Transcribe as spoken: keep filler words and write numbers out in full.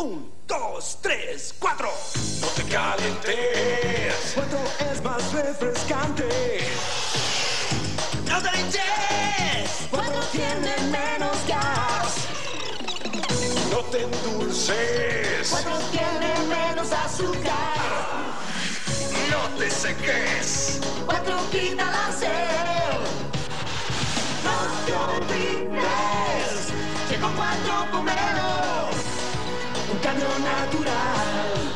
Un, dos, tres, cuatro. No te calientes. Cuatro es más refrescante. No te hinches. Cuatro tiene menos gas. No te endulces. Cuatro tiene menos azúcar. No te seques. Cuatro quita la sed. No te olvides que con cuatro por menos un cambio natural.